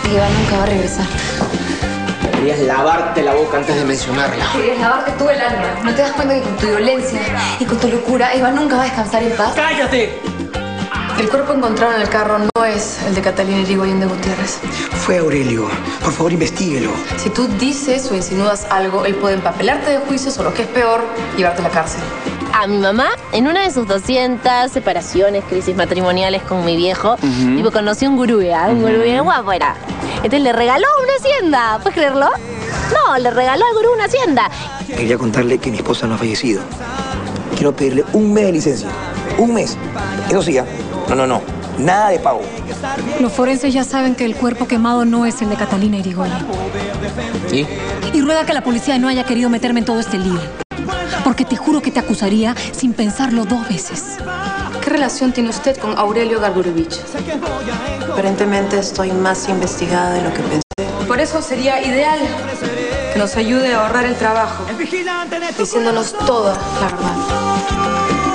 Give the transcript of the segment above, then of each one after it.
Iván nunca va a regresar. Deberías lavarte la boca antes de mencionarla. Deberías lavarte tú el alma. ¿No te das cuenta que con tu violencia y con tu locura, Iván nunca va a descansar en paz? ¡Cállate! El cuerpo encontrado en el carro no es el de Catalina Irigoyen de Gutiérrez. Fue Aurelio. Por favor, investíguelo. Si tú dices o insinúas algo, él puede empapelarte de juicios o, lo que es peor, llevarte a la cárcel. A mi mamá, en una de sus 200 separaciones, crisis matrimoniales con mi viejo, tipo, conoció un gurú, un gurú bien guapo era. Entonces le regaló una hacienda, ¿puedes creerlo? No, le regaló al gurú una hacienda. Quería contarle que mi esposa no ha fallecido. Quiero pedirle un mes de licencia. Un mes. Eso sí, no. Nada de pago. Los forenses ya saben que el cuerpo quemado no es el de Catalina Irigoyen. ¿Y? Y ruega que la policía no haya querido meterme en todo este lío. Porque te juro que te acusaría sin pensarlo 2 veces. ¿Qué relación tiene usted con Aurelio Gargurevich? Aparentemente estoy más investigada de lo que pensé. Por eso sería ideal que nos ayude a ahorrar el trabajo, diciéndonos toda la verdad.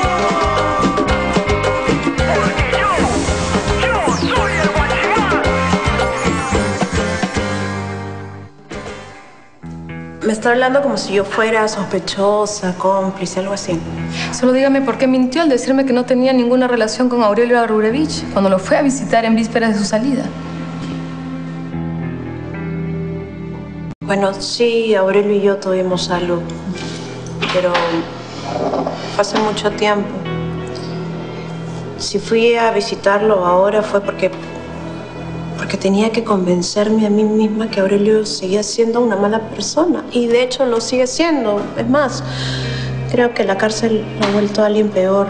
Me está hablando como si yo fuera sospechosa, cómplice, algo así. Solo dígame por qué mintió al decirme que no tenía ninguna relación con Aurelio Gargurevich cuando lo fue a visitar en vísperas de su salida. Bueno, sí, Aurelio y yo tuvimos algo, pero fue hace mucho tiempo. Si fui a visitarlo ahora fue porque tenía que convencerme a mí misma que Aurelio seguía siendo una mala persona. Y de hecho lo sigue siendo. Es más, creo que la cárcel lo ha vuelto a alguien peor.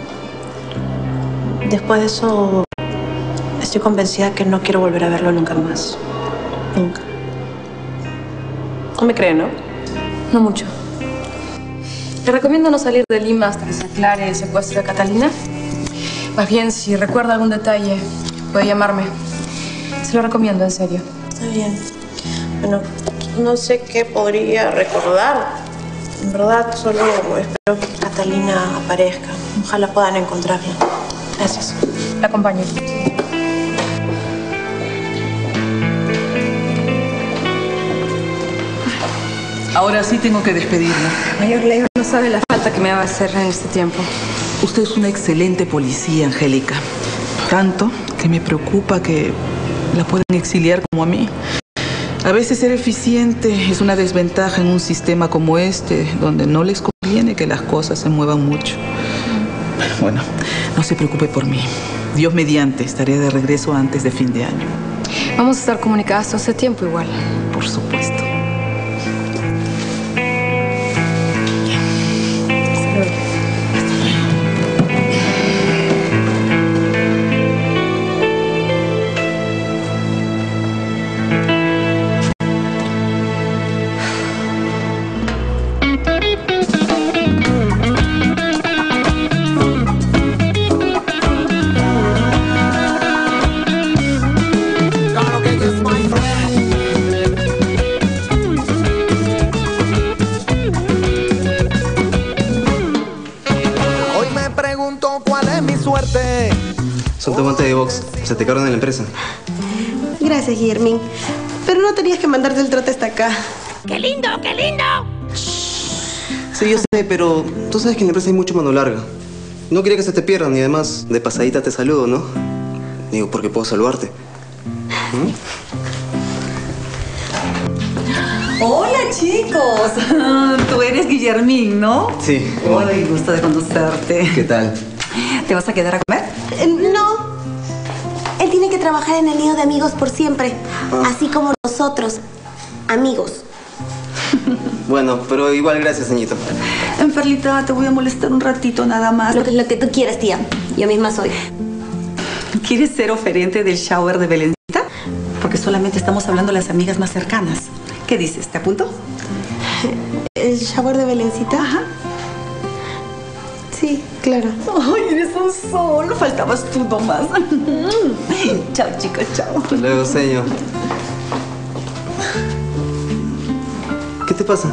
Después de eso, estoy convencida que no quiero volver a verlo nunca más. Nunca. No me cree, ¿no? No mucho. Le recomiendo no salir de Lima hasta que se aclare el secuestro de Catalina. Más bien, si recuerda algún detalle, puede llamarme. Se lo recomiendo, en serio. Está bien. Bueno, no sé qué podría recordar. En verdad, solo espero que Catalina aparezca. Ojalá puedan encontrarla. Gracias. La acompaño. Ahora sí tengo que despedirme. Mayor Leo no sabe la falta que me va a hacer en este tiempo. Usted es una excelente policía, Angélica. Tanto que me preocupa que la puedan exiliar como a mí. A veces ser eficiente es una desventaja en un sistema como este, donde no les conviene que las cosas se muevan mucho. Bueno, no se preocupe por mí. Dios mediante, estaré de regreso antes de fin de año. Vamos a estar comunicadas todo ese tiempo igual. Por supuesto. Son tomates de box. Se te quedaron en la empresa. Gracias, Guillermín. Pero no tenías que mandarte el trote hasta acá. ¡Qué lindo, qué lindo! Sí, yo sé, pero tú sabes que en la empresa hay mucho mano larga. No quería que se te pierdan y además, de pasadita te saludo, ¿no? Digo, porque puedo saludarte. Hola, chicos. Tú eres Guillermín, ¿no? Sí. Hola, gusto de conocerte. ¿Qué tal? ¿Te vas a quedar a comer? No. Él tiene que trabajar en el nido de amigos por siempre. Así como nosotros. Amigos. Bueno, pero igual gracias, señorito. Perlita, te voy a molestar un ratito nada más. Lo que tú quieras, tía. Yo misma soy. ¿Quieres ser oferente del shower de Belencita? Porque solamente estamos hablando las amigas más cercanas. ¿Qué dices? ¿Te apunto? ¿El shower de Belencita? Ajá. Sí, claro. Ay, eres un sol. Faltabas tú nomás. Chao, chicos, chao. Hasta luego, señor. ¿Qué te pasa?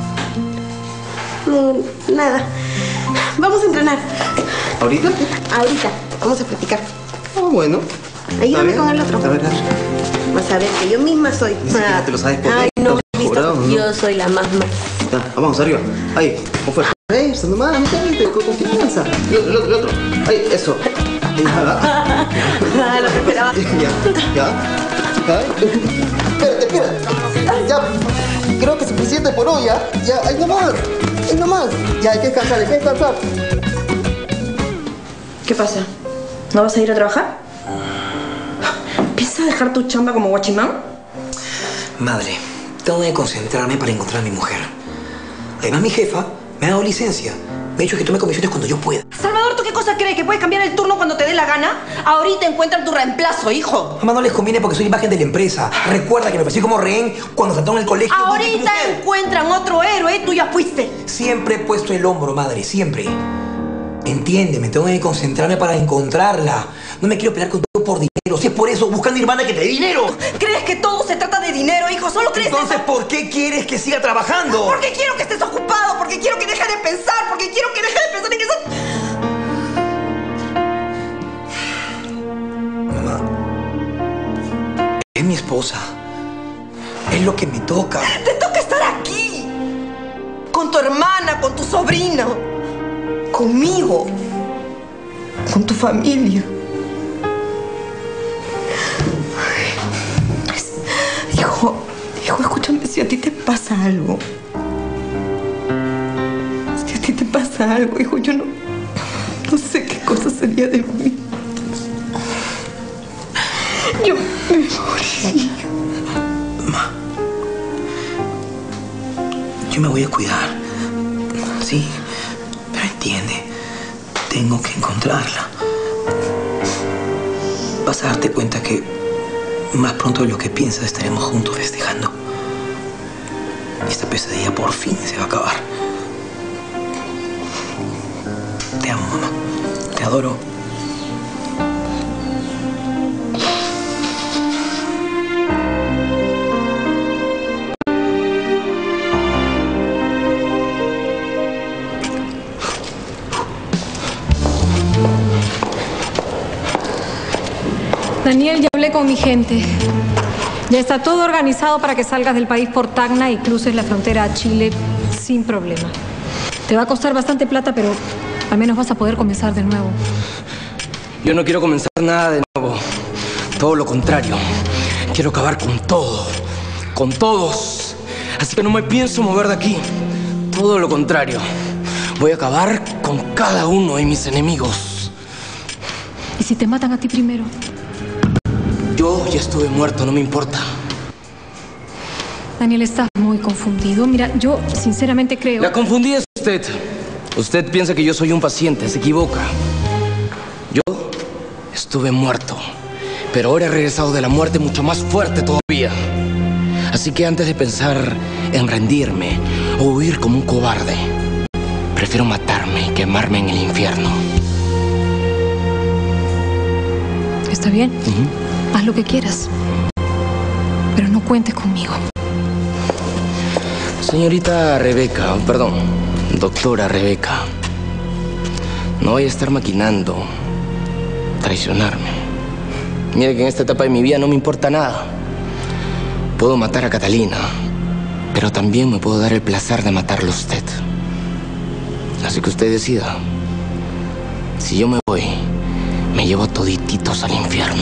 No, nada. Vamos a entrenar. ¿Ahorita? Ahorita. Vamos a platicar. Ah, bueno. Ayúdame con el otro. A ver. Vas a ver que yo misma soy. Ni siquiera te lo sabes por Ay, qué. no, Jurado, ¿no? yo soy la más mal. Ya, vamos, arriba. Ahí, con fuerza. Eso, nomás, con confianza. El otro. Ahí, eso. Ah, lo que esperaba. Ya. Espérate. Ya, creo que es suficiente por hoy, ¿ya? Ya, ahí nomás. Ya, hay que descansar. ¿Qué pasa? ¿No vas a ir a trabajar? ¿Piensas dejar tu chamba como guachimán? Madre, tengo que concentrarme para encontrar a mi mujer. Además, mi jefa me ha dado licencia. Me ha dicho que tome comisiones cuando yo pueda. Salvador, ¿tú qué cosa crees? ¿Que puedes cambiar el turno cuando te dé la gana? Ahorita encuentran tu reemplazo, hijo. Mamá, no les conviene porque soy imagen de la empresa. Recuerda que me ofrecí como rehén cuando saltó en el colegio. Ahorita encuentran otro héroe, tú ya fuiste. Siempre he puesto el hombro, madre, siempre. Entiéndeme, tengo que concentrarme para encontrarla. No me quiero pelear contigo por dinero. Si es por eso, busca a Nirvana que te dé dinero. ¿Crees que todo se trata de dinero, hijo? ¿Solo crees eso? Entonces, ¿por qué quieres que siga trabajando? Porque quiero que estés ocupado, porque quiero que dejes de pensar, porque quiero que dejes de pensar en eso. Mamá, es mi esposa. Es lo que me toca. Te toca estar aquí. Con tu hermana, con tu sobrino. Conmigo. Con tu familia. Hijo, escúchame, si a ti te pasa algo. Si a ti te pasa algo, hijo, yo no sé qué cosa sería de mí. Yo me morí. Mamá, yo me voy a cuidar. Sí, pero entiende, tengo que encontrarla. Vas a darte cuenta que más pronto de lo que piensas estaremos juntos festejando. Esta pesadilla por fin se va a acabar. Te amo, mamá. Te adoro. Daniel, ya hablé con mi gente. Ya está todo organizado para que salgas del país por Tacna y cruces la frontera a Chile sin problema. Te va a costar bastante plata, pero al menos vas a poder comenzar de nuevo. Yo no quiero comenzar nada de nuevo. Todo lo contrario. Quiero acabar con todo. Con todos. Así que no me pienso mover de aquí. Todo lo contrario. Voy a acabar con cada uno de mis enemigos. ¿Y si te matan a ti primero? Yo ya estuve muerto, no me importa. Daniel, estás muy confundido. Mira, yo sinceramente creo... La confundida es usted. Usted piensa que yo soy un paciente, se equivoca. Yo estuve muerto, pero ahora he regresado de la muerte mucho más fuerte todavía. Así que antes de pensar en rendirme o huir como un cobarde, prefiero matarme y quemarme en el infierno. Está bien. Haz lo que quieras. Pero no cuentes conmigo. Señorita Rebeca, perdón, doctora Rebeca, no voy a estar maquinando traicionarme. Mire que en esta etapa de mi vida no me importa nada. Puedo matar a Catalina, pero también me puedo dar el placer de matarlo a usted. Así que usted decida. Si yo me voy, me llevo todititos al infierno.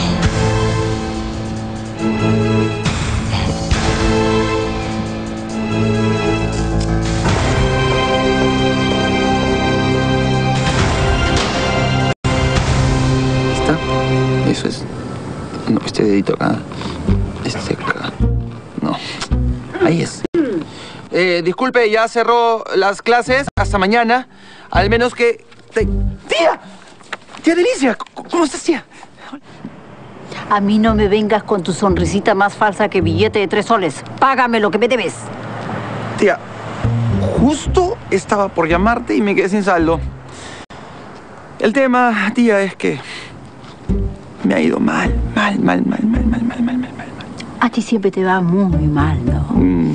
¿Está? Eso es. No, este dedito acá. Este acá. No. Ahí es. Disculpe, ya cerró las clases. Hasta mañana. Al menos que... ¡Tía! ¡Tía Delicia! ¿Cómo estás, tía? A mí no me vengas con tu sonrisita más falsa que billete de 3 soles. Págame lo que me debes. Tía, justo estaba por llamarte y me quedé sin saldo. El tema, tía, es que me ha ido mal. A ti siempre te va muy mal, ¿no?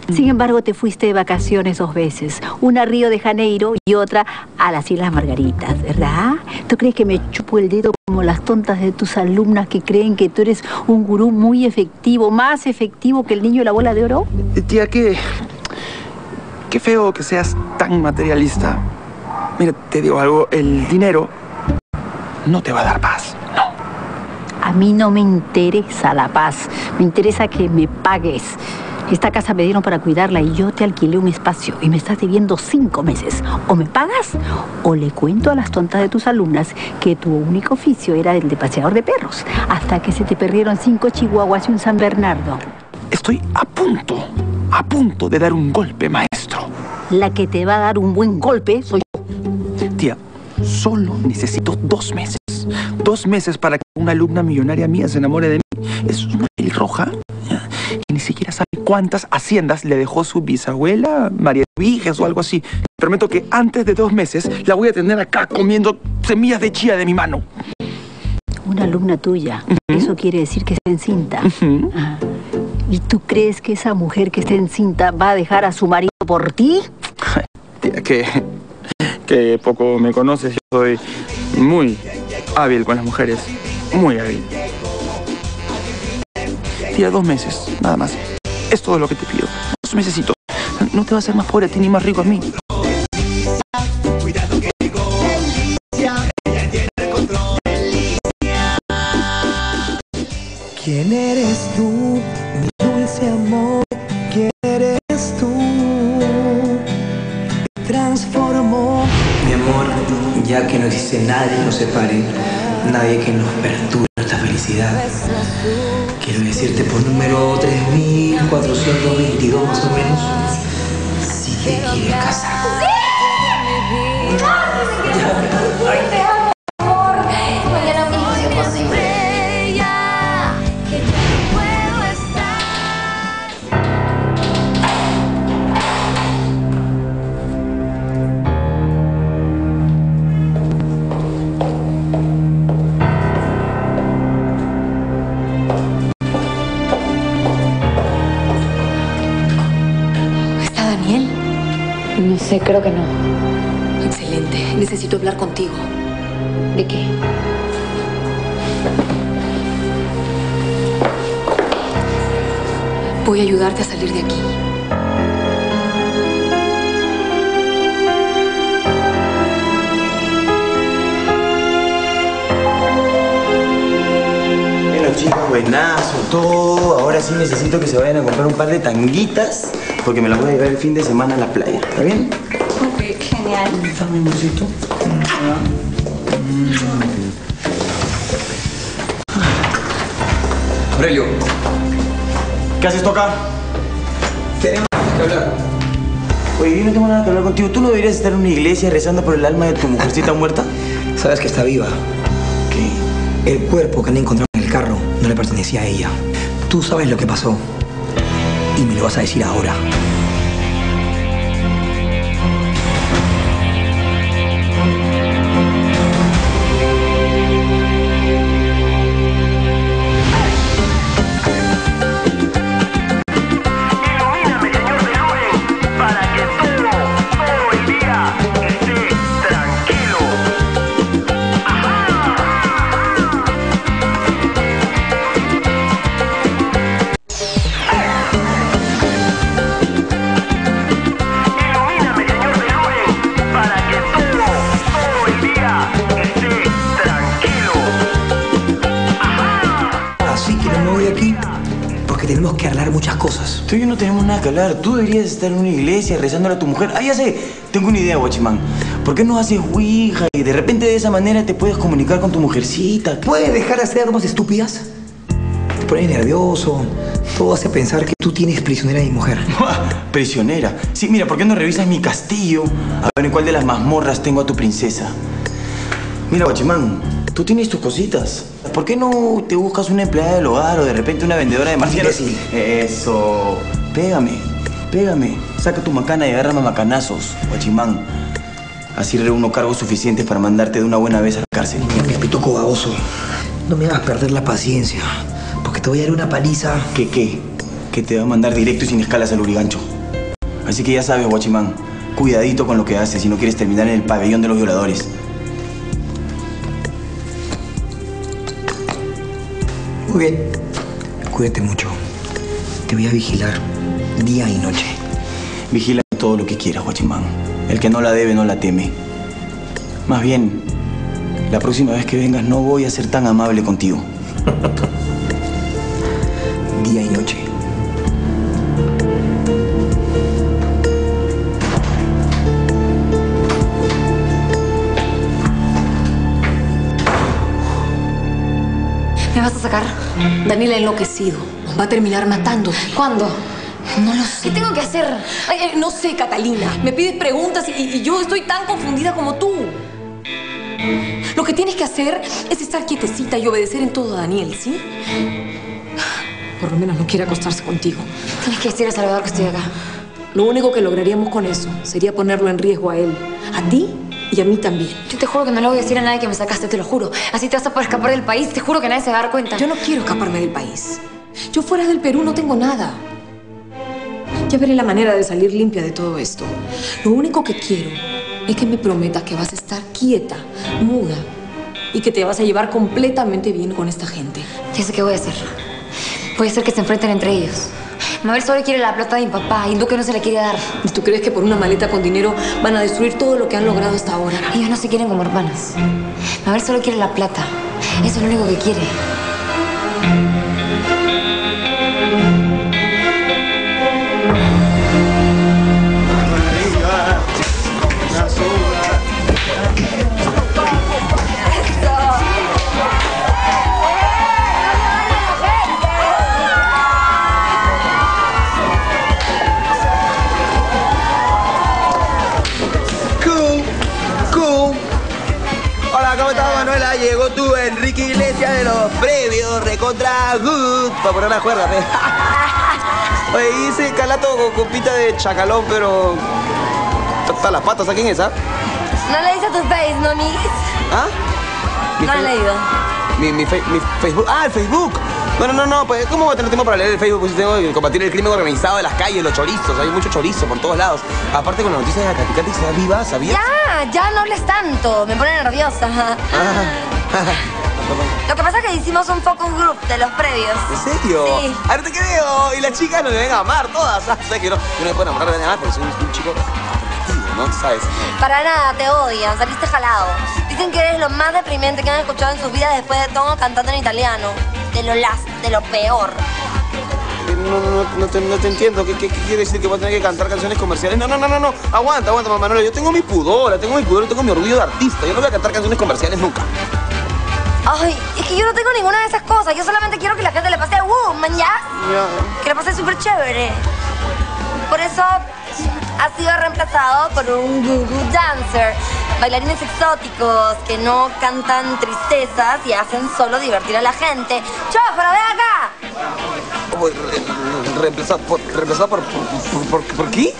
Sin embargo, te fuiste de vacaciones 2 veces. Una a Río de Janeiro y otra a las Islas Margaritas, ¿verdad? ¿Tú crees que me chupo el dedo como las tontas de tus alumnas que creen que tú eres un gurú muy efectivo, más efectivo que el niño de la bola de oro? Tía, qué feo que seas tan materialista. Mira, te digo algo, el dinero no te va a dar paz, no. A mí no me interesa la paz, me interesa que me pagues. Esta casa me dieron para cuidarla y yo te alquilé un espacio y me estás debiendo 5 meses. O me pagas o le cuento a las tontas de tus alumnas que tu único oficio era el de paseador de perros, hasta que se te perdieron 5 chihuahuas y un San Bernardo. Estoy a punto de dar un golpe, maestro. La que te va a dar un buen golpe soy yo. Tía, solo necesito 2 meses. 2 meses para que una alumna millonaria mía se enamore de mí. Es una pelirroja y ni siquiera sabe cuántas haciendas le dejó su bisabuela, María Viges o algo así. Prometo que antes de 2 meses la voy a tener acá comiendo semillas de chía de mi mano. Una alumna tuya. Eso quiere decir que está encinta. ¿Y tú crees que esa mujer que está encinta va a dejar a su marido por ti? Tía, que poco me conoces. Yo soy muy hábil con las mujeres. Muy hábil. Tía, 2 meses, nada más. Es todo lo que te pido. 2 mesecitos. No te va a hacer más pobre a ti ni más rico a mí. ¿Quién eres tú, mi dulce amor? ¿Quién eres tú? Me transformó. Mi amor, ya que no existe nadie que nos separe, nadie que nos perturbe nuestra felicidad. Quiero decirte por número 3422 más o menos, si te quieres casar. No sé, creo que no. Excelente. Necesito hablar contigo. ¿De qué? Voy a ayudarte a salir de aquí. Bueno, chicos, buenazo, todo. Ahora sí necesito que se vayan a comprar un par de tanguitas porque me las voy a llevar el fin de semana a la playa. ¿Está bien? Ok, genial. Dame un besito. Aurelio, ¿qué haces tú acá? Tenemos que hablar. Oye, yo no tengo nada que hablar contigo. ¿Tú no deberías estar en una iglesia rezando por el alma de tu mujercita muerta? ¿Sabes que está viva? ¿Qué? El cuerpo que han encontrado en el carro no le pertenecía a ella. Tú sabes lo que pasó. Y me lo vas a decir ahora. Tenemos que hablar muchas cosas. Tú y yo no tenemos nada que hablar. Tú deberías estar en una iglesia rezándole a tu mujer. Ah, ya sé. Tengo una idea, guachimán. ¿Por qué no haces ouija y de repente de esa manera te puedes comunicar con tu mujercita? ¿Puedes dejar de hacer bromas estúpidas? Te pones nervioso. Todo hace pensar que tú tienes prisionera a mi mujer. ¿Prisionera? Sí, mira, ¿por qué no revisas mi castillo? A ver en cuál de las mazmorras tengo a tu princesa. Mira, guachimán, tú tienes tus cositas. ¿Por qué no te buscas una empleada del hogar o de repente una vendedora de marcianos? Sí. Eso. Pégame. Saca tu macana y agárrame a macanazos, guachimán. Así reúno cargos suficientes para mandarte de una buena vez a la cárcel. Mi pitoco baboso, no me hagas perder la paciencia, porque te voy a dar una paliza. ¿Qué? Que te va a mandar directo y sin escalas al Urigancho. Así que ya sabes, guachimán, cuidadito con lo que haces si no quieres terminar en el pabellón de los violadores. Muy bien. Cuídate mucho. Te voy a vigilar día y noche. Vigila todo lo que quieras, guachimán. El que no la debe, no la teme. Más bien, la próxima vez que vengas no voy a ser tan amable contigo. Día y noche. ¿Me vas a sacar? Daniel ha enloquecido. Va a terminar matándote. ¿Cuándo? No lo sé. ¿Qué tengo que hacer? Ay, no sé, Catalina. Me pides preguntas y yo estoy tan confundida como tú. Lo que tienes que hacer es estar quietecita y obedecer en todo a Daniel, ¿sí? Por lo menos no quiere acostarse contigo. Tienes que decir a Salvador que estoy acá. Lo único que lograríamos con eso sería ponerlo en riesgo a él. A ti y a mí también. Yo te juro que no le voy a decir a nadie que me sacaste, te lo juro. Así te vas a poder escapar del país. Te juro que nadie se va a dar cuenta. Yo no quiero escaparme del país. Yo fuera del Perú no tengo nada. Ya veré la manera de salir limpia de todo esto. Lo único que quiero es que me prometas que vas a estar quieta, muda, y que te vas a llevar completamente bien con esta gente. Ya sé qué voy a hacer. Voy a hacer que se enfrenten entre ellos. Mabel solo quiere la plata de mi papá y Duque no se la quiere dar. ¿Y tú crees que por una maleta con dinero van a destruir todo lo que han logrado hasta ahora? Ellos no se quieren como hermanas. Mabel solo quiere la plata. Eso es lo único que quiere. Llegó tú, Enrique Iglesias de los previos, recontra good. Para poner la cuerda, pe. Oye, hice calato con pita de chacalón, pero... Está las patas, ¿a quién es, ah? No le dice a tu face, ¿no, amiguis? ¿Ah? No le he leído. Mi Facebook. ¡Ah, el Facebook! No, pues, ¿cómo voy a tener tiempo para leer el Facebook? Pues tengo que combatir el crimen organizado de las calles, los chorizos. Hay mucho chorizo por todos lados. Aparte con la noticia de la Katy que está viva, ¿sabías? Ya no hables tanto. Me pone nerviosa. Lo que pasa es que hicimos un focus group de los previos. ¿En serio? Sí. A ver, te creo. Y las chicas no me ven a amar todas. ¿Sabes que no me pueden amar de nada? Pero soy un chico atractivo, ¿no? ¿Sabes? Para nada, te odian. Saliste jalado. Dicen que eres lo más deprimente que han escuchado en sus vidas después de todo cantando en italiano. De lo peor. No te entiendo. ¿Qué quiere decir que voy a tener que cantar canciones comerciales? No. Aguanta, Manuel. Yo tengo mi pudor, tengo mi orgullo de artista. Yo no voy a cantar canciones comerciales nunca. Ay, es que yo no tengo ninguna de esas cosas. Yo solamente quiero que la gente le pase man, ¿ya? Que le pase súper chévere. Por eso ha sido reemplazado por un goo-goo dancer. Bailarines exóticos que no cantan tristezas y hacen solo divertir a la gente. ¡Chófaro, ven acá! ¿Reemplazado por qué?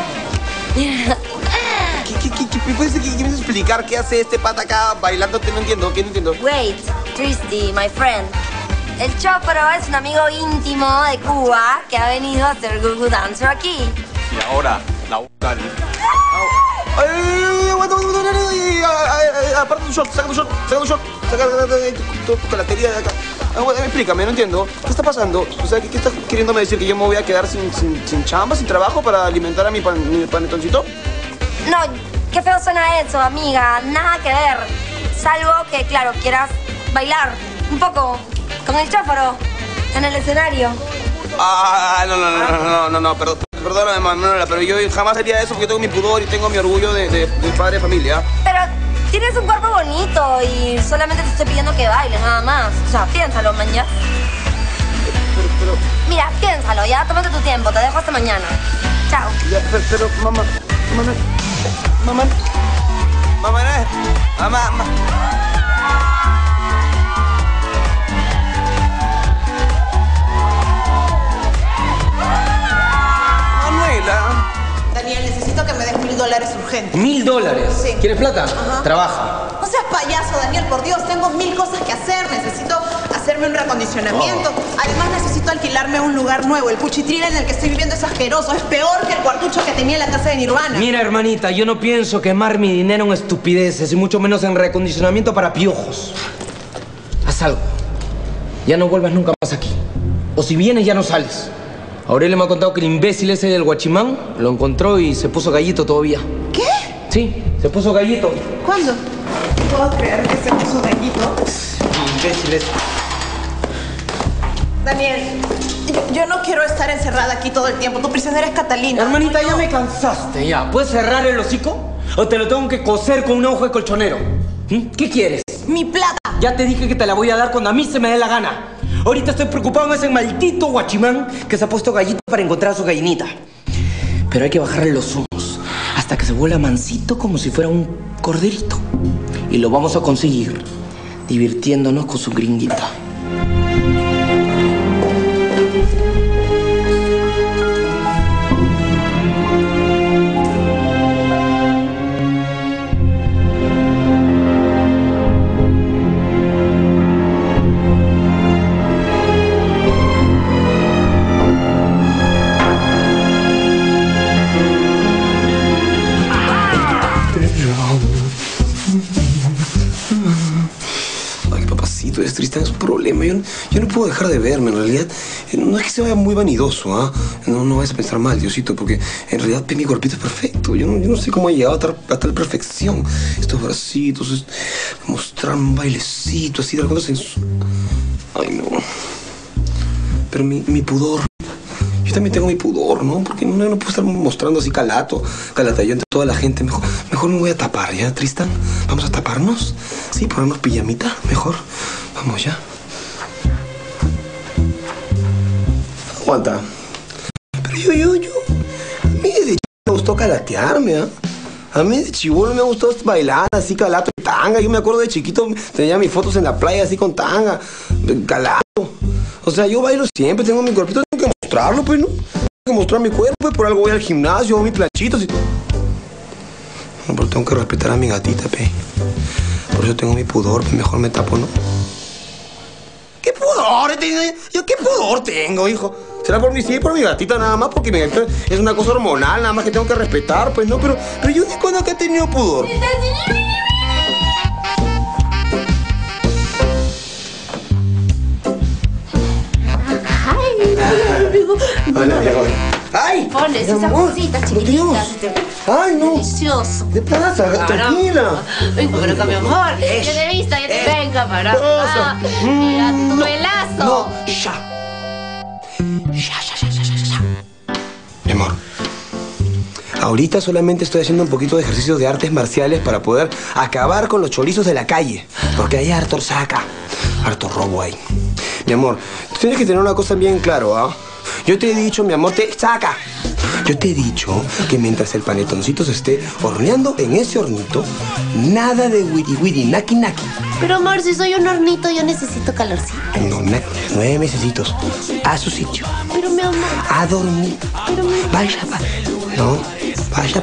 ¿Me puedes explicar qué hace este pata acá bailando? No entiendo. Wait, Tristy, my friend. El Chófaro es un amigo íntimo de Cuba que ha venido a hacer goo-goo dancer aquí. Y ahora, la vocal. Aparte un shot, saca un shot. Saca tu calatería de acá. Explícame, no entiendo. ¿Qué está pasando? O sea, ¿qué estás queriéndome decir? ¿Que yo me voy a quedar sin chamba, sin trabajo para alimentar a mi panetoncito? No, qué feo suena eso, amiga. Nada que ver. Salvo que, claro, quieras bailar un poco con el Chófaro en el escenario. No, perdóname, Manuela, pero yo jamás haría eso porque tengo mi pudor y tengo mi orgullo de padre de familia. Pero tienes un cuerpo bonito y solamente te estoy pidiendo que bailes, nada más. O sea, piénsalo, man, ya. Pero... Mira, piénsalo, ya, tómate tu tiempo, te dejo hasta mañana. Chao. Ya, pero mamá... Daniel, necesito que me des $1000 urgente. ¿$1000? Sí. ¿Quieres plata? Ajá. Trabaja. No seas payaso, Daniel, por Dios. Tengo 1000 cosas que hacer. Necesito hacerme un reacondicionamiento. Además necesito alquilarme un lugar nuevo. El cuchitril en el que estoy viviendo es asqueroso. Es peor que el cuartucho que tenía en la casa de Nirvana. Mira, hermanita, yo no pienso quemar mi dinero en estupideces y mucho menos en reacondicionamiento para piojos. Haz algo. Ya no vuelvas nunca más aquí. O si vienes, ya no sales. Aurelio me ha contado que el imbécil ese del guachimán lo encontró y se puso gallito todavía. ¿Qué? Sí, se puso gallito. ¿Cuándo? No puedo creer que se puso gallito. Imbécil ese. Daniel, yo no quiero estar encerrada aquí todo el tiempo. Tu prisionera es Catalina. Hermanita, ya me cansaste, ya. ¿Puedes cerrar el hocico? ¿O te lo tengo que coser con un ojo de colchonero? ¿Qué quieres? ¡Mi plata! Ya te dije que te la voy a dar cuando a mí se me dé la gana. Ahorita estoy preocupado en ese maldito guachimán que se ha puesto gallito para encontrar a su gallinita. Pero hay que bajarle los humos hasta que se vuelva mansito como si fuera un corderito. Y lo vamos a conseguir divirtiéndonos con su gringuita. Tristan, es un problema. Yo no puedo dejar de verme, en realidad. No es que se vaya muy vanidoso, ¿ah? No vayas a pensar mal, Diosito, porque en realidad mi cuerpito es perfecto. Yo no sé cómo he llegado a tal perfección. Estos bracitos, mostrar un bailecito, así, de alguna sensual. Ay, no. Pero mi pudor. Yo también tengo mi pudor, ¿no? Porque no puedo estar mostrando así calato yo ante toda la gente. Mejor me voy a tapar, ¿ya, Tristan? ¿Vamos a taparnos? Sí, ponernos pijamita, mejor. Vamos ya. Aguanta. Pero yo. A mí desde chico me gustó calatearme, ¿ah? A mí de chibolo me gustó bailar así, calato y tanga. Yo me acuerdo de chiquito, tenía mis fotos en la playa así con tanga, calato. O sea, yo bailo siempre, tengo mi cuerpito, tengo que mostrarlo, pues, ¿no? Tengo que mostrar mi cuerpo, pues, por algo voy al gimnasio, hago mis planchitos y... No, pero tengo que respetar a mi gatita, pe. Por eso tengo mi pudor, pues mejor me tapo, ¿no? ¿Qué pudor? ¿Yo qué pudor tengo, hijo? Será por mi gatita nada más, porque mi gatita es una cosa hormonal, nada más que tengo que respetar, pues, ¿no? Pero yo ni cuando que he tenido pudor. Hola, mi amor. ¡Ay! Pones esas cositas chiquititas. ¡Ay, no! Delicioso. ¿Qué pasa? Tranquila. Venga, pero con mi amor. Ya te viste, ya te venga para acá. Mira tu velazo. No, ya. Mi amor. Ahorita solamente estoy haciendo un poquito de ejercicios de artes marciales para poder acabar con los chorizos de la calle. Porque hay harto saca, harto robo ahí. Mi amor, tú tienes que tener una cosa bien claro, ¿ah? Yo te he dicho, mi amor, saca. Yo te he dicho que mientras el panetoncito se esté horneando en ese hornito, nada de wiri, naki. Pero amor, si soy un hornito, yo necesito calorcito. No, 9 mesecitos. A su sitio. Pero mi amor. A dormir. Pero mi... Vaya. No, vaya.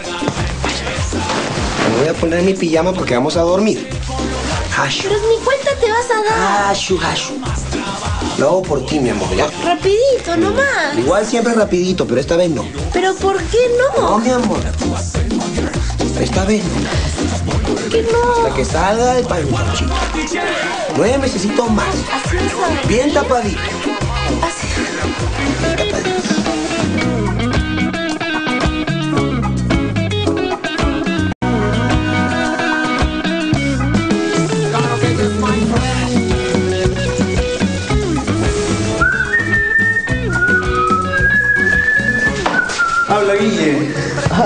Me voy a poner mi pijama porque vamos a dormir. Hashu. Pero ni cuenta te vas a dar. Hashu. Lo hago por ti, mi amor, ¿ya? Rapidito, nomás. Igual siempre rapidito, pero esta vez no. ¿Pero por qué no? No, mi amor. Esta vez no. ¿Por qué no? Hasta que salga el panetoncito. 9 mesecitos más. Así vas a ver. Bien tapadito. Así. Bien tapadito. Habla, Guille.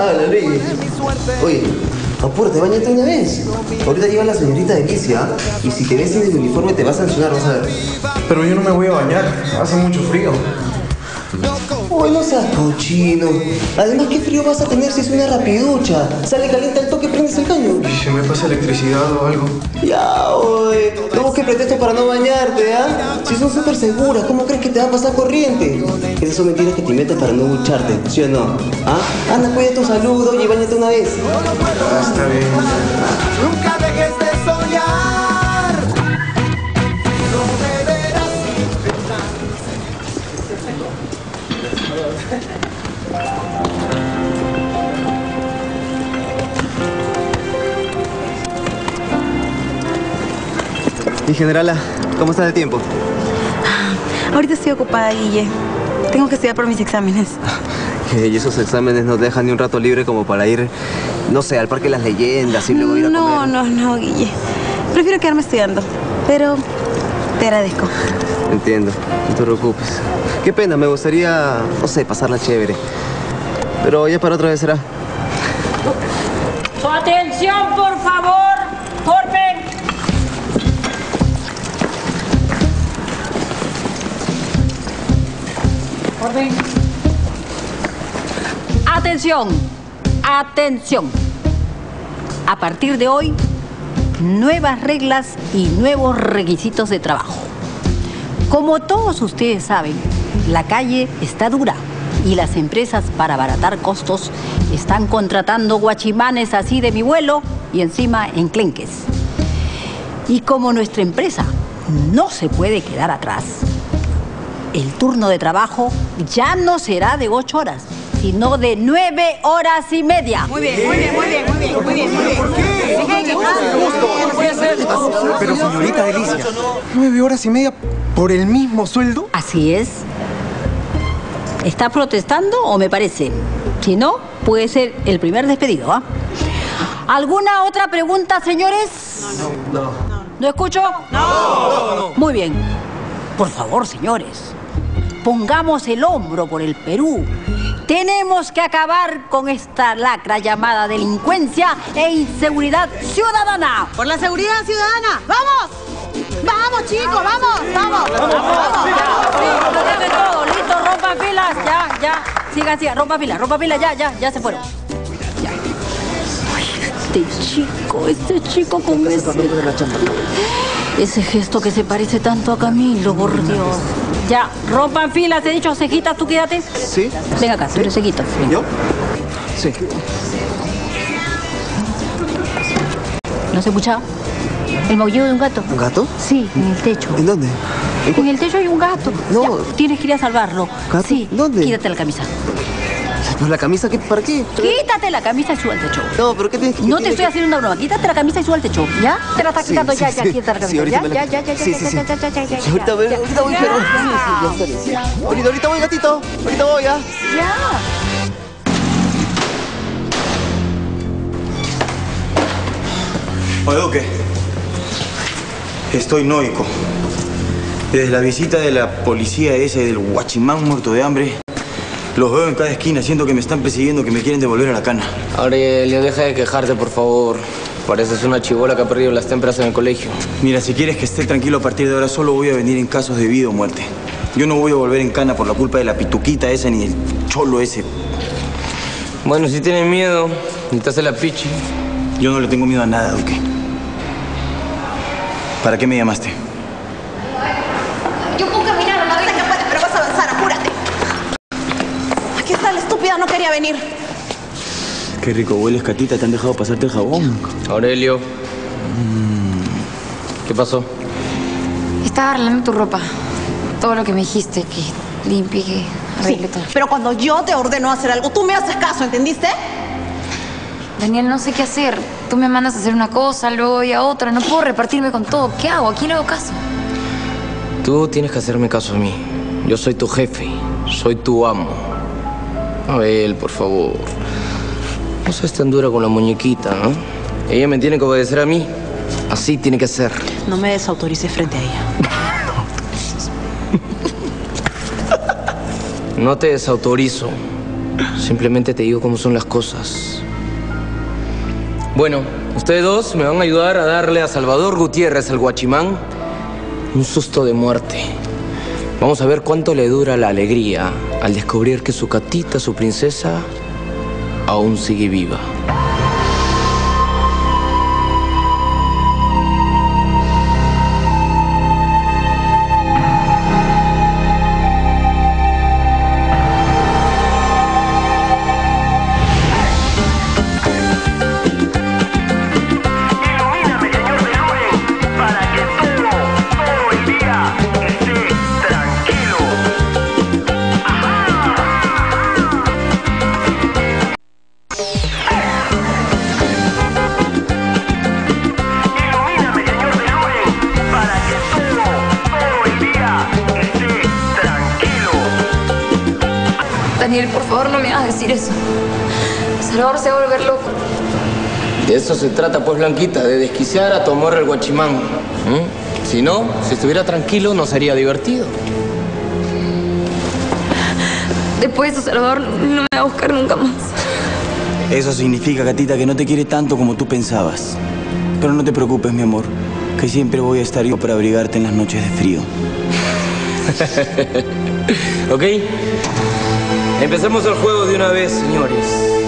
Oye, apúrate, bañate una vez. Ahorita llega la señorita Delicia y si te ves en el uniforme te va a sancionar, vas a ver. Pero yo no me voy a bañar, hace mucho frío. Oye, no seas cochino. Además, ¿qué frío vas a tener si es una rapiducha? Sale caliente al toque, prendes el caño. ¿Y si me pasa electricidad o algo? Ya, oye. No busques pretexto para no bañarte, ¿ah? Si son súper seguras, ¿cómo crees que te va a pasar corriente? Esas son mentiras que te inventas para no ducharte, ¿sí o no? ¿Ah? Anda, cuida tu salud, oye, bañate una vez. Está bien. Nunca dejes de soñar. No me Y generala, ¿cómo está de tiempo? Ahorita estoy ocupada, Guille. Tengo que estudiar por mis exámenes. Y esos exámenes no dejan ni un rato libre como para ir, no sé, al Parque de las Leyendas y luego ir a comer. No, Guille. Prefiero quedarme estudiando, pero te agradezco. Entiendo, no te preocupes. Qué pena, me gustaría, no sé, pasarla chévere. Pero ya para otra vez será. ¡Su atención, por favor! ¡Orden! ¡Orden! ¡Atención! ¡Atención! A partir de hoy, nuevas reglas y nuevos requisitos de trabajo. Como todos ustedes saben, la calle está dura y las empresas, para abaratar costos, están contratando guachimanes así de mi vuelo y encima enclenques. Y como nuestra empresa no se puede quedar atrás, el turno de trabajo ya no será de 8 horas, sino de 9 horas y media. Muy bien. ¿Por qué? No puede ser. Pero señorita Delicia, 9 horas y media por el mismo sueldo. Así es. ¿Está protestando o me parece? Si no, puede ser el primer despedido, ¿ah? ¿Alguna otra pregunta, señores? No. ¿No escucho? No. Muy bien. Por favor, señores, pongamos el hombro por el Perú. Tenemos que acabar con esta lacra llamada delincuencia e inseguridad ciudadana. Por la seguridad ciudadana. ¡Vamos! ¡Vamos, chicos! ¡Vamos! De todo, listo, rompan filas, ya. Sigan, rompan filas, ya se fueron. Ya. Ay, este chico con ese gesto que se parece tanto a Camilo, por Dios. Ya, rompan filas, he dicho, Cejitas, tú quédate. ¿Sí? Venga acá, pero Cejitas. ¿Yo? Sí. ¿No se escuchaba? El maullido de un gato. ¿Un gato? Sí, en el techo. ¿En dónde? En el techo hay un gato. No. Ya, tienes que ir a salvarlo. ¿Gato? Sí. ¿Dónde? Quítate la camisa. ¿Pero la camisa qué? ¿Para qué? Quítate la camisa y sube al techo. No, pero ¿qué tienes que...? No te estoy haciendo una broma. Quítate la camisa y sube al techo. ¿Ya? Te la estás quitando ya, quítate la camisa. Sí, ahorita Ya. Ahorita voy, pero... Sí, ya está. Ahorita voy, gatito. Ahorita voy, ¿ya? Ya. Oye, Duque, estoy noico. Desde la visita de la policía esa y del guachimán muerto de hambre, los veo en cada esquina, siento que me están persiguiendo, que me quieren devolver a la cana. Aurelio, deja de quejarte, por favor. Pareces una chibola que ha perdido las témperas en el colegio. Mira, si quieres que esté tranquilo a partir de ahora, solo voy a venir en casos de vida o muerte. Yo no voy a volver en cana por la culpa de la pituquita esa ni del cholo ese. Bueno, si tienes miedo, necesitas la pichi. Yo no le tengo miedo a nada, Duque. ¿Para qué me llamaste? Yo puedo caminar, no sé que puedes, pero vas a avanzar, apúrate. Aquí está la estúpida, no quería venir. Qué rico hueles, Catita. ¿Te han dejado pasarte el jabón? Aurelio. ¿Qué pasó? Estaba arreglando tu ropa. Todo lo que me dijiste, que limpie, que arregle todo. Pero cuando yo te ordeno hacer algo, tú me haces caso, ¿entendiste? Daniel, no sé qué hacer. Tú me mandas a hacer una cosa, luego voy a otra. No puedo repartirme con todo. ¿Qué hago? ¿A quién le hago caso? Tú tienes que hacerme caso a mí. Yo soy tu jefe. Soy tu amo. Abel, por favor. No seas tan dura con la muñequita, ¿no? Ella me tiene que obedecer a mí. Así tiene que ser. No me desautorices frente a ella. No te desautorizo. Simplemente te digo cómo son las cosas. Bueno, ustedes dos me van a ayudar a darle a Salvador Gutiérrez, el guachimán, un susto de muerte. Vamos a ver cuánto le dura la alegría al descubrir que su Catita, su princesa, aún sigue viva. Daniel, por favor, no me hagas decir eso. Salvador se va a volver loco. De eso se trata, pues, Blanquita, de desquiciar a tu amor el guachimán. Si no, si estuviera tranquilo, no sería divertido. Después de eso, Salvador no me va a buscar nunca más. Eso significa, gatita, que no te quiere tanto como tú pensabas. Pero no te preocupes, mi amor, que siempre voy a estar yo para abrigarte en las noches de frío. ¿Ok? Empecemos el juego de una vez, señores.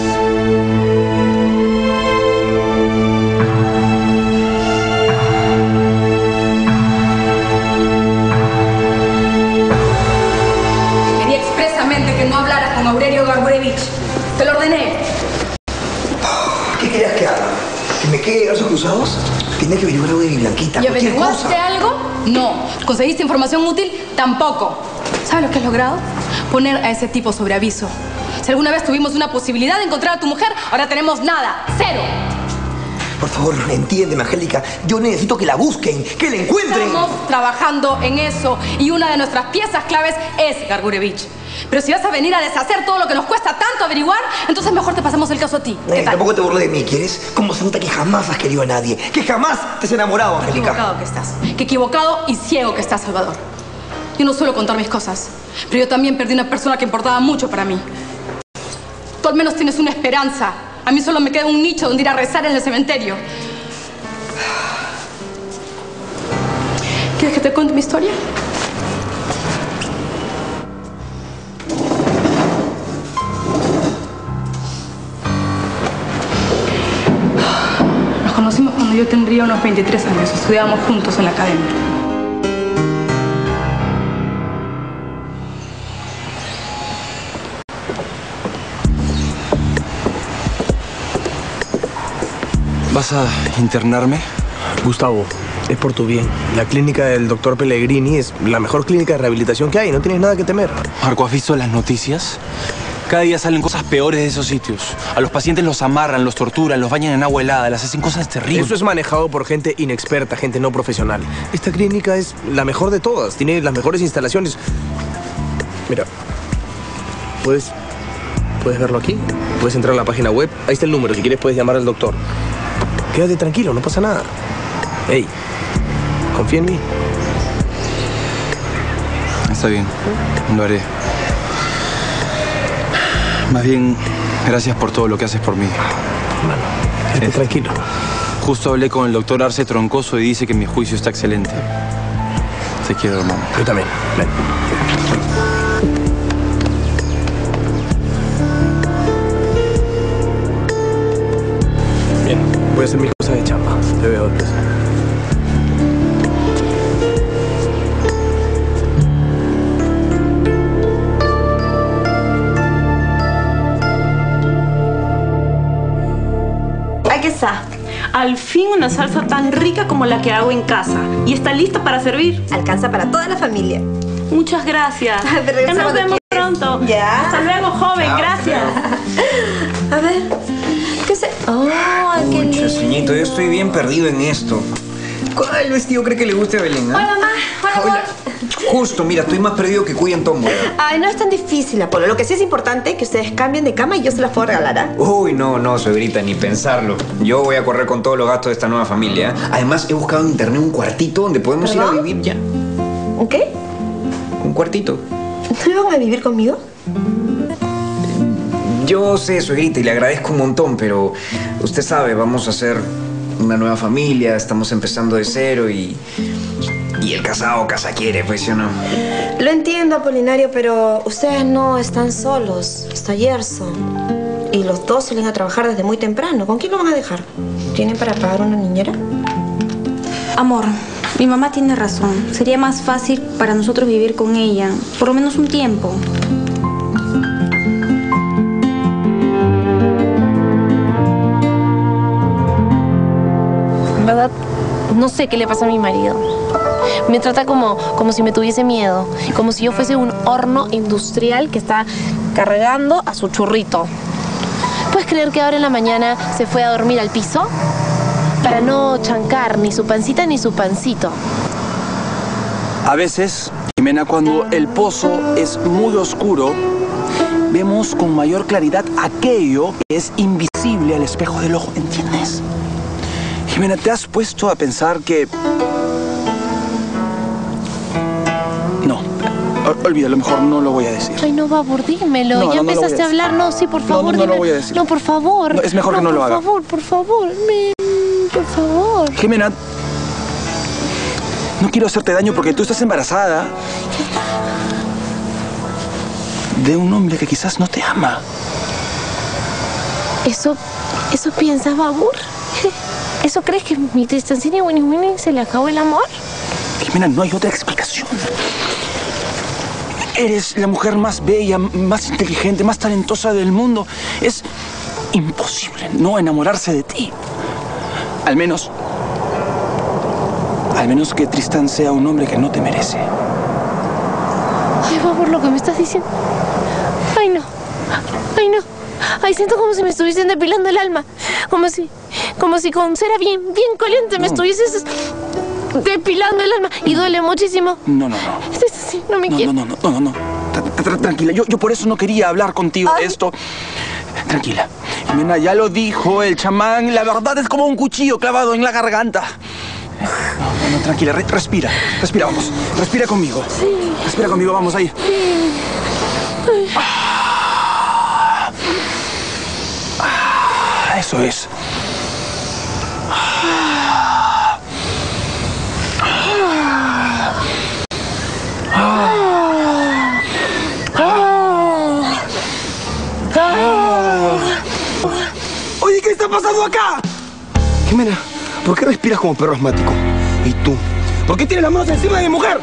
Pedí expresamente que no hablaras con Aurelio Gargurevich. Te lo ordené. ¿Qué querías que haga? ¿Que me quede de brazos cruzados? Tenía que averiguar algo de mi Blanquita. ¿Y averiguaste algo? No. ¿Conseguiste información útil? Tampoco. ¿Sabes lo que has logrado? Poner a ese tipo sobre aviso. Si alguna vez tuvimos una posibilidad de encontrar a tu mujer, ahora tenemos nada. ¡Cero! Por favor, entiéndeme, Angélica. Yo necesito que la busquen, que la encuentren. Estamos trabajando en eso y una de nuestras piezas claves es Gargurevich. Pero si vas a venir a deshacer todo lo que nos cuesta tanto averiguar, entonces mejor te pasamos el caso a ti. ¿Qué tal? Tampoco te burles de mí, ¿quieres? ¿Cómo se nota que jamás has querido a nadie? Que jamás te has enamorado, Angélica. Qué equivocado que estás. Qué equivocado y ciego que estás, Salvador. Yo no suelo contar mis cosas, pero yo también perdí una persona que importaba mucho para mí. Tú al menos tienes una esperanza. A mí solo me queda un nicho donde ir a rezar en el cementerio. ¿Quieres que te cuente mi historia? Nos conocimos cuando yo tendría unos 23 años. Estudiábamos juntos en la academia. ¿Vas a internarme? Gustavo, es por tu bien. La clínica del doctor Pellegrini es la mejor clínica de rehabilitación que hay. No tienes nada que temer. Marco, ¿has visto las noticias? Cada día salen cosas peores de esos sitios. A los pacientes los amarran, los torturan, los bañan en agua helada, les hacen cosas terribles. Eso es manejado por gente inexperta, gente no profesional. Esta clínica es la mejor de todas. Tiene las mejores instalaciones. Mira, puedes verlo aquí. Puedes entrar a la página web. Ahí está el número. Si quieres puedes llamar al doctor. Quédate tranquilo, no pasa nada. Ey, confía en mí. Está bien, lo haré. Más bien, gracias por todo lo que haces por mí. Hermano, quédate tranquilo. Justo hablé con el doctor Arce Troncoso y dice que mi juicio está excelente. Te quiero, hermano. Yo también. Ven. Bien, voy a hacer mis cosas de chamba. Te veo después. Aquí está. Al fin una salsa tan rica como la que hago en casa. Y está lista para servir. Alcanza para toda la familia. Muchas gracias. Te Ya nos vemos pronto. Ya. Hasta luego, joven. Chao, Gracias. A ver, ¿qué se...? ¡Oh, qué lindo! Chaseñito, yo estoy bien perdido en esto. ¿Cuál vestido cree que le guste a Belén? Hola, mamá. Hola, amor. Justo, mira, estoy más perdido que cuy en tómbola. Ay, no es tan difícil, Apolo. Lo que sí es importante es que ustedes cambien de cama y yo se las puedo regalar, ¿ah? Uy, no, suegrita, ni pensarlo. Yo voy a correr con todos los gastos de esta nueva familia. Además, he buscado en internet un cuartito donde podemos ir a vivir ya. ¿Un qué? Un cuartito. ¿No van a vivir conmigo? Yo sé, suegrita, y le agradezco un montón, pero usted sabe, vamos a hacer una nueva familia, estamos empezando de cero y el casado casa quiere, pues, ¿sí o no? Lo entiendo, Apolinario, pero ustedes no están solos. Está Gerson. Y los dos salen a trabajar desde muy temprano. ¿Con quién lo van a dejar? ¿Tienen para pagar una niñera? Amor, mi mamá tiene razón. Sería más fácil para nosotros vivir con ella, por lo menos un tiempo. En verdad, no sé qué le pasa a mi marido. Me trata como si me tuviese miedo, como si yo fuese un horno industrial que está cargando a su churrito. ¿Puedes creer que ahora en la mañana se fue a dormir al piso? Para no chancar ni su pancita ni su pancito. A veces, Jimena, cuando el pozo es muy oscuro, vemos con mayor claridad aquello que es invisible al espejo del ojo, ¿entiendes? Jimena, ¿te has puesto a pensar que... No, olvídalo, mejor no lo voy a decir. Ay, no, Babur, dímelo. No, Ya no, empezaste a hablar. No, sí, por favor, no dime. lo voy a decir. No, por favor. No, es mejor que no lo haga. Por favor, por favor. Jimena, no quiero hacerte daño porque tú estás embarazada de un hombre que quizás no te ama. ¿Eso piensas, Babur? ¿Eso crees que mi Tristancini y Winnie Winnie se le acabó el amor? Jimena, no hay otra explicación. Eres la mujer más bella, más inteligente, más talentosa del mundo. Es imposible no enamorarse de ti. Al menos que Tristán sea un hombre que no te merece. Ay, Babur, lo que me estás diciendo. Ay, no. Ay, no. Ay, siento como si me estuviesen depilando el alma. Como si con cera bien caliente me estuvieses depilando el alma. Y duele muchísimo. No. Sí, no me quiero. No. Tranquila, yo por eso no quería hablar contigo de esto. Tranquila. Jimena, ya lo dijo el chamán. La verdad es como un cuchillo clavado en la garganta. No, tranquila, respira, vamos. Respira conmigo. Sí. Respira conmigo, vamos ahí. Sí. Eso es. Oye, ¿qué está pasando acá? Jimena, ¿por qué respiras como perro asmático? ¿Y tú? ¿Por qué tienes las manos encima de mi mujer?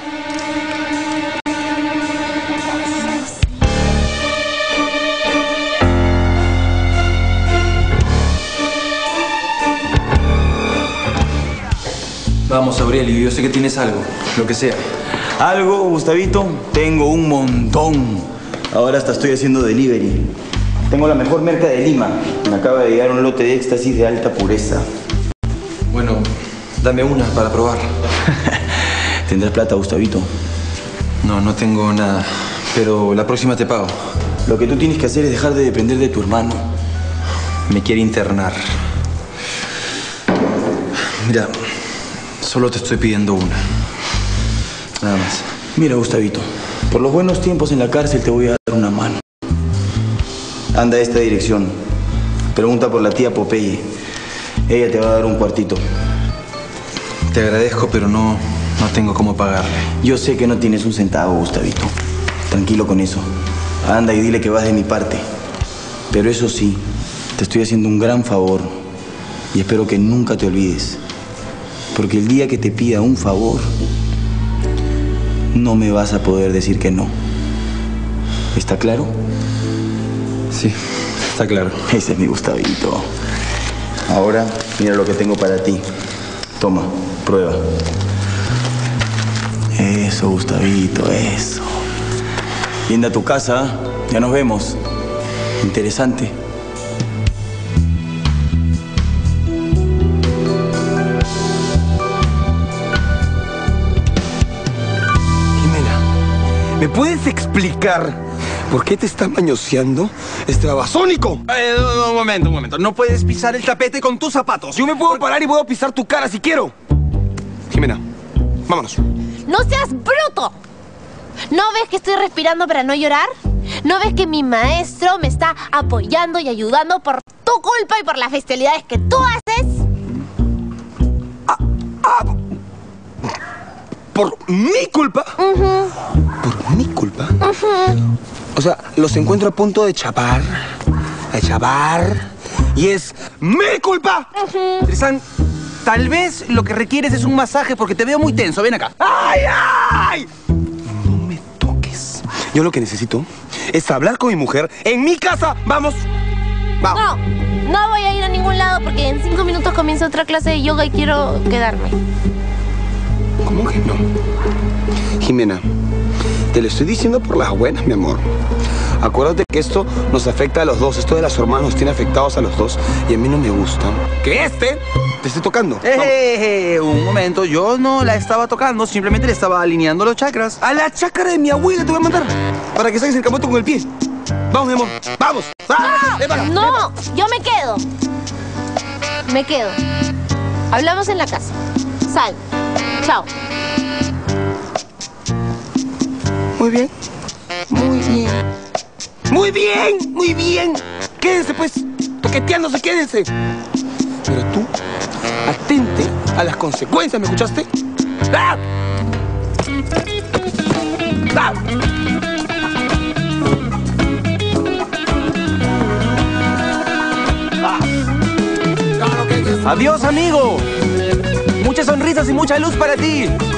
Vamos, Aurelio, yo sé que tienes algo, lo que sea. ¿Algo, Gustavito? Tengo un montón. Ahora hasta estoy haciendo delivery. Tengo la mejor merca de Lima. Me acaba de llegar un lote de éxtasis de alta pureza. Bueno, dame una para probar. ¿Tendrás plata, Gustavito? No tengo nada, pero la próxima te pago. Lo que tú tienes que hacer es dejar de depender de tu hermano. Me quiere internar. Mira, solo te estoy pidiendo una. Nada más. Mira, Gustavito, por los buenos tiempos en la cárcel te voy a dar una mano. Anda a esta dirección. Pregunta por la tía Popeye. Ella te va a dar un cuartito. Te agradezco, pero no tengo cómo pagarle. Yo sé que no tienes un centavo, Gustavito. Tranquilo con eso. Anda y dile que vas de mi parte. Pero eso sí, te estoy haciendo un gran favor. Y espero que nunca te olvides. Porque el día que te pida un favor, no me vas a poder decir que no. ¿Está claro? Sí, está claro. Ese es mi Gustavito. Ahora, mira lo que tengo para ti. Toma, prueba. Eso, Gustavito, eso. Yendo a tu casa, ya nos vemos. Interesante. ¿Me puedes explicar por qué te está mañoseando este babasónico? Un momento. No puedes pisar el tapete con tus zapatos. Yo me puedo parar y puedo pisar tu cara si quiero. Jimena, vámonos. ¡No seas bruto! ¿No ves que estoy respirando para no llorar? ¿No ves que mi maestro me está apoyando y ayudando por tu culpa y por las bestialidades que tú haces? ¿Por mi culpa? ¿Por mi culpa? O sea, los encuentro a punto de chapar, y es mi culpa. Tristán, tal vez lo que requieres es un masaje porque te veo muy tenso. Ven acá. ¡Ay! No me toques. Yo lo que necesito es hablar con mi mujer en mi casa. ¡Vamos! No voy a ir a ningún lado porque en 5 minutos comienza otra clase de yoga y quiero quedarme. ¿Cómo que no? Jimena, te lo estoy diciendo por las buenas, mi amor. Acuérdate que esto nos afecta a los dos. Esto de las hormonas nos tiene afectados a los dos. Y a mí no me gusta que te esté tocando. Un momento. Yo no la estaba tocando. Simplemente le estaba alineando los chakras. A la chakra de mi abuela te voy a mandar. Para que saques el camote con el pie. Vamos, mi amor. Vamos. No, yo me quedo. Me quedo. Hablamos en la casa. Sal. Chao. Muy bien. Muy bien. Muy bien, muy bien. Quédense, pues. Toqueteándose, quédense. Pero tú, atente a las consecuencias, ¿me escuchaste? ¡Ah! ¡Ah! Adiós, amigo. Muchas sonrisas y mucha luz para ti.